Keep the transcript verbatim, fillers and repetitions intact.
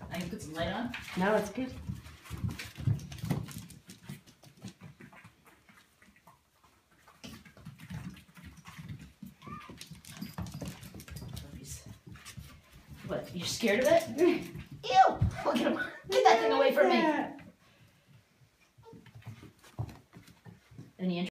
I can put some light on. No, it's good. What, you're scared of it? Ew! Look at him. Get that thing away from me. Any